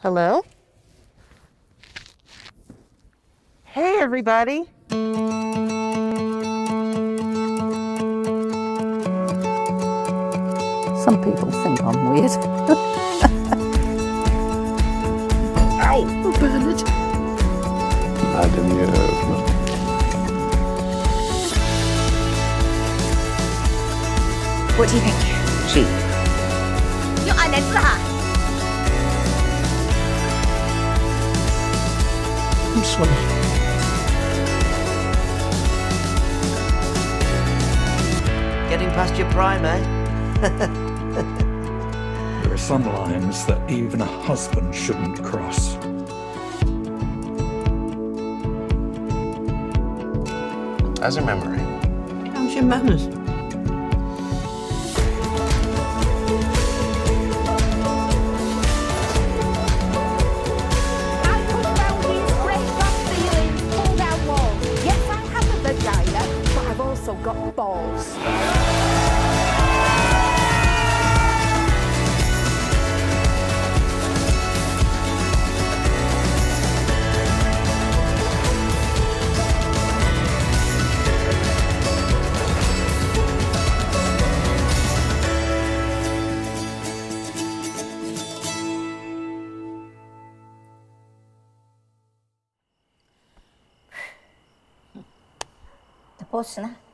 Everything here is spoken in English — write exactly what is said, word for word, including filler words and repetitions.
Hello? Hey, everybody. Some people think I'm weird. Ow! Oh, Bernard. Hade ni ögonen? What do you think? Cheap. Your Anessa. I'm sorry. Getting past your prime, eh? There are some lines that even a husband shouldn't cross. How's your memory? How's your manners? Got balls. The post na.